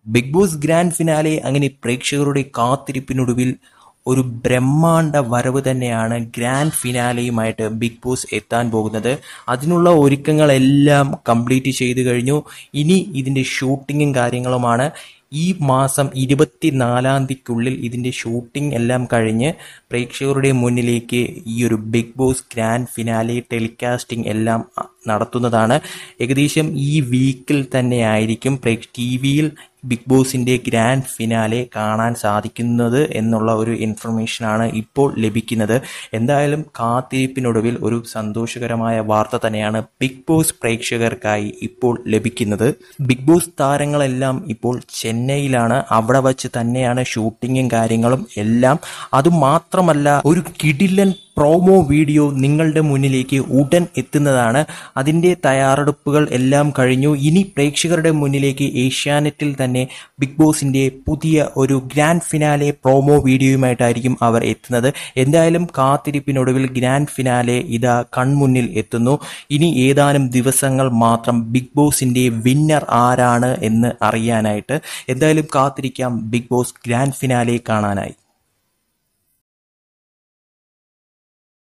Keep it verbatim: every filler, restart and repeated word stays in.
Big Boss grand finale അങ്ങനെ പ്രേക്ഷകരുടെ കാത്തിരിപ്പിനൊടുവിൽ ഒരു ബ്രഹ്മാണ്ഡ വരവ് തന്നെയാണ് ഗ്രാൻഡ് ഫിനാലെയുമായിട്ട് ബിഗ് ബോസ് എത്താൻ പോകുന്നത്. അതിനുള്ള ഒരുക്കങ്ങളെല്ലാം കംപ്ലീറ്റ് ചെയ്തു കഴിഞ്ഞു. ഇനി ഇതിൻ്റെ ഷൂട്ടിങ്ങും കാര്യങ്ങളുമാണ്. ഈ മാസം ഇരുപത്തിനാലാം തീയതിക്കുള്ളിൽ ഇതിൻ്റെ ഷൂട്ടിംഗ് എല്ലാം കഴിഞ്ഞ് പ്രേക്ഷകരുടെ മുന്നിലേക്ക് ഈ ഒരു Bigg Boss grand finale telecasting എല്ലാം നടത്തുന്നതാണ്. ഏകദേശം ഈ വീക്കിൽ തന്നെ ആയിരിക്കും ടി വിയിൽ ബിഗ് ബോസിൻ്റെ ഗ്രാൻഡ് ഫിനാലെ കാണാൻ സാധിക്കുന്നത് എന്നുള്ള ഒരു ഇൻഫർമേഷനാണ് ഇപ്പോൾ ലഭിക്കുന്നത്. എന്തായാലും കാത്തിരിപ്പിനൊടുവിൽ ഒരു സന്തോഷകരമായ വാർത്ത തന്നെയാണ് ബിഗ് ബോസ് പ്രേക്ഷകർക്കായി ഇപ്പോൾ ലഭിക്കുന്നത്. ബിഗ് ബോസ് താരങ്ങളെല്ലാം ഇപ്പോൾ ചെന്നൈയിലാണ്. അവിടെ വച്ച് തന്നെയാണ് ഷൂട്ടിങ്ങും കാര്യങ്ങളും എല്ലാം. അതുമാത്രമല്ല, ഒരു കിടിലൻ പ്രോമോ വീഡിയോ നിങ്ങളുടെ മുന്നിലേക്ക് ഉടൻ എത്തുന്നതാണ്. അതിൻ്റെ തയ്യാറെടുപ്പുകൾ എല്ലാം കഴിഞ്ഞു. ഇനി പ്രേക്ഷകരുടെ മുന്നിലേക്ക് ഏഷ്യാനെറ്റിൽ തന്നെ ബിഗ് ബോസിൻ്റെ പുതിയ ഒരു ഗ്രാൻഡ് ഫിനാലെ പ്രോമോ വീഡിയോയുമായിട്ടായിരിക്കും അവർ എത്തുന്നത്. എന്തായാലും കാത്തിരിപ്പിനൊടുവിൽ ഗ്രാൻഡ് ഫിനാലെ ഇതാ കൺമുന്നിൽ എത്തുന്നു. ഇനി ഏതാനും ദിവസങ്ങൾ മാത്രം ബിഗ് ബോസിൻ്റെ വിന്നർ ആരാണ് എന്ന് അറിയാനായിട്ട്. എന്തായാലും കാത്തിരിക്കാം ബിഗ് ബോസ് ഗ്രാൻഡ് ഫിനാലെ കാണാനായി.